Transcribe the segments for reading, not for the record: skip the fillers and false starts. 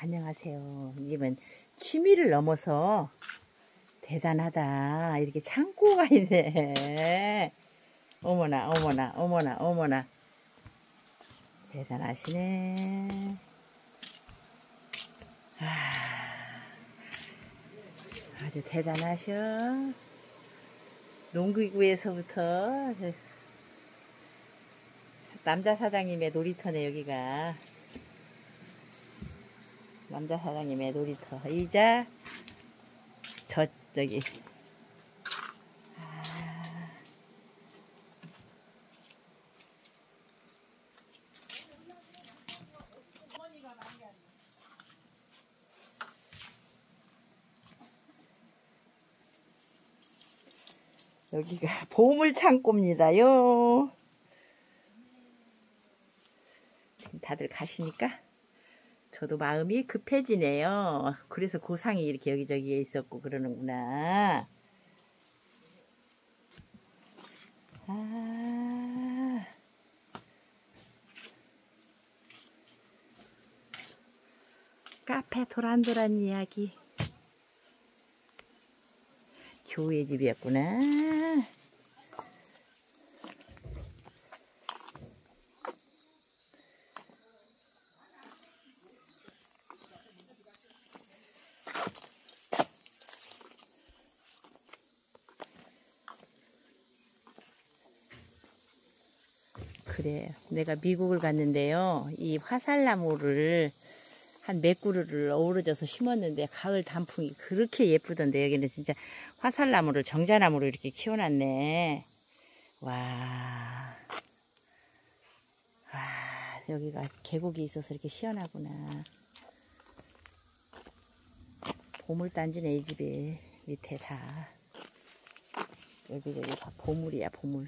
안녕하세요. 님은 취미를 넘어서 대단하다. 이렇게 창고가 있네. 어머나, 어머나, 어머나, 어머나. 대단하시네. 아주 대단하셔. 농구구에서부터 남자 사장님의 놀이터네, 여기가. 남자 사장님의 놀이터이자 저기 여기가 보물 창고입니다요. 지금 다들 가시니까 저도 마음이 급해지네요. 그래서 고상이 이렇게 여기저기에 있었고 그러는구나. 카페 도란도란 이야기. 교회 집이었구나. 그래, 내가 미국을 갔는데요. 이 화살나무를 한 몇 그루를 어우러져서 심었는데 가을 단풍이 그렇게 예쁘던데 여기는 진짜 화살나무를 정자나무로 이렇게 키워놨네. 와, 여기가 계곡이 있어서 이렇게 시원하구나. 보물단지네, 이 집이. 밑에 다 여기저기 다 보물이야, 보물.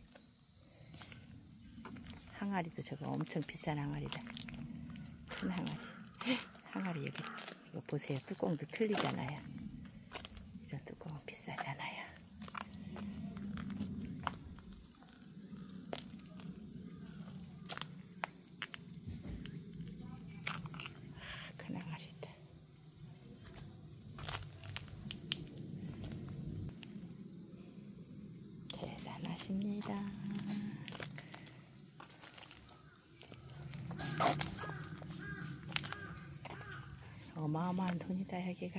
항아리도 저거 엄청 비싼 항아리다. 큰 항아리. 항아리 여기 이거 보세요. 뚜껑도 틀리잖아요. 이런 뚜껑은 비싸잖아요. 큰 항아리다. 대단하십니다. 어마어마한 돈이다, 여기가.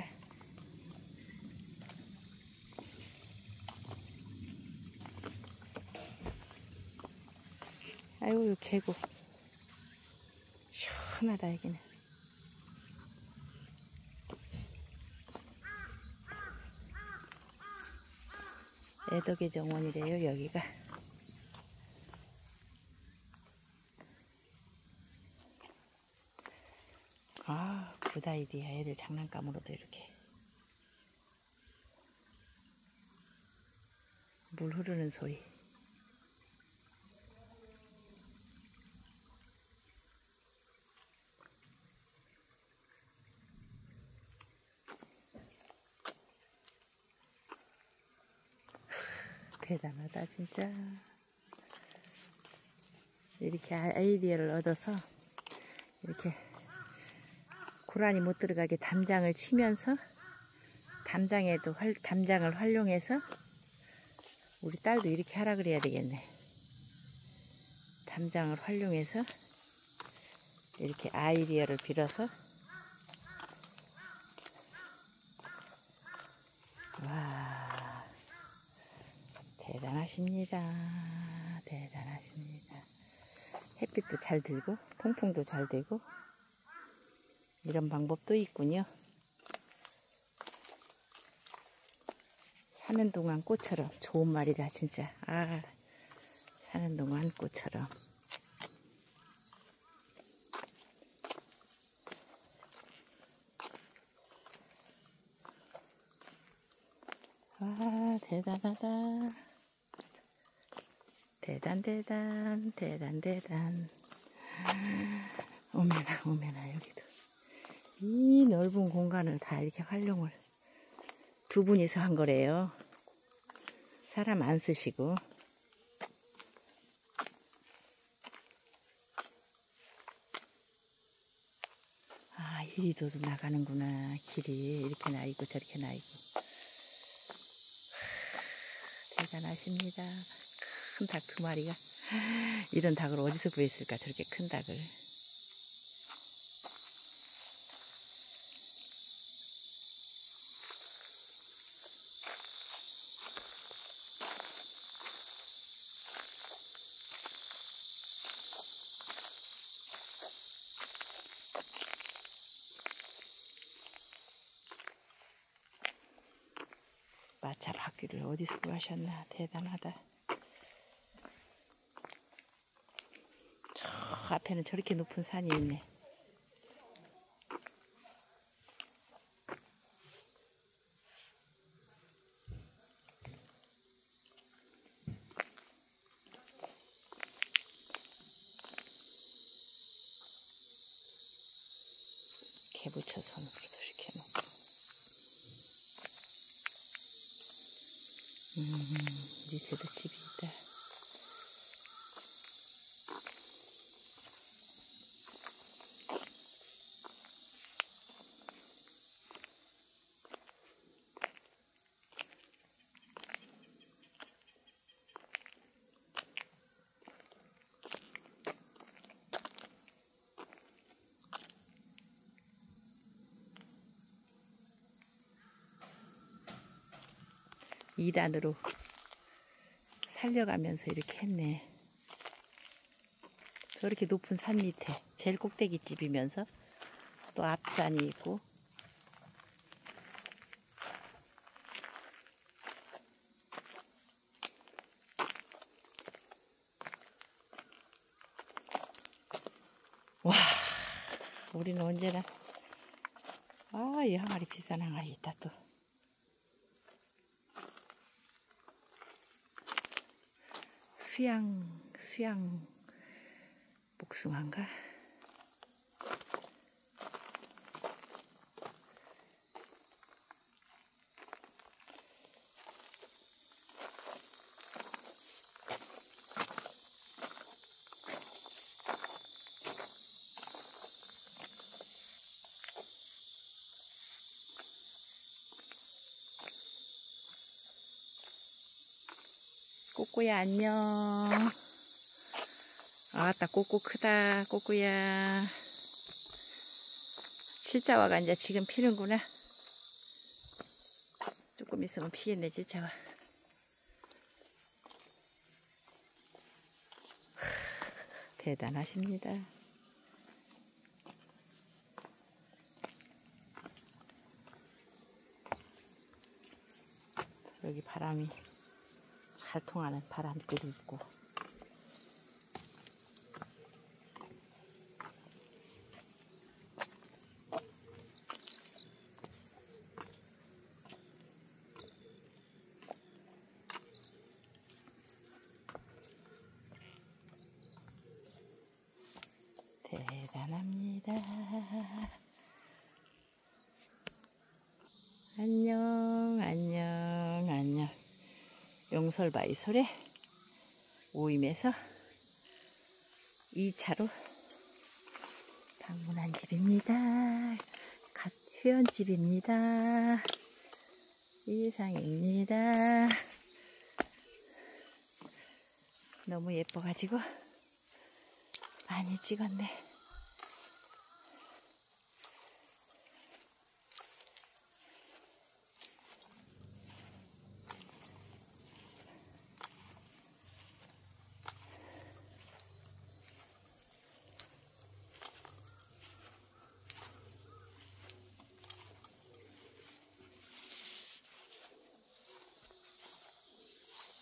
아이고, 이 계곡. 시원하다, 여기는. 애덕의 정원이래요, 여기가. 아, 굿 아이디어. 애들 장난감으로도 이렇게. 물 흐르는 소리. 대단하다, 진짜. 이렇게 아이디어를 얻어서 이렇게 고라니 못 들어가게 담장을 치면서 담장을 활용해서 우리 딸도 이렇게 하라 그래야 되겠네. 담장을 활용해서 이렇게 아이디어를 빌어서. 와, 대단하십니다. 대단하십니다. 햇빛도 잘 들고 통풍도 잘 되고 이런 방법도 있군요. 사는 동안 꽃처럼. 좋은 말이다, 진짜. 사는 동안 꽃처럼. 대단하다. 대단. 오메나, 여기도. 이 넓은 공간을 다 이렇게 활용을 두 분이서 한 거래요. 사람 안 쓰시고. 이리도 나가는구나. 길이 이렇게 나 있고 저렇게 나 있고. 대단하십니다. 큰 닭 2마리가. 이런 닭을 어디서 구했을까, 저렇게 큰 닭을. 마차 바퀴를 어디서 구하셨나. 대단하다. 저 앞에는 저렇게 높은 산이 있네. 개부처 손으로도 이렇게 해놓고. 밑에도 집이 있다. 이 단으로 살려가면서 이렇게 했네. 저렇게 높은 산 밑에 제일 꼭대기 집이면서 또 앞산이 있고. 와, 우리는 언제나 이 항아리 비싼 항아리 있다 또. 수양 복숭아인가? 꼬꼬야 안녕. 아따 꼬꼬 크다. 꼬꼬야. 칠자화가 이제 지금 피는구나. 조금 있으면 피겠네 칠자화. 대단하십니다. 여기 바람이 잘 통하는 바람들이 있고. 대단합니다. 안녕 안녕 안녕. 용설바이솔에 오임에서 2차로 방문한 집입니다. 갓 회원집입니다. 이상입니다. 너무 예뻐가지고 많이 찍었네.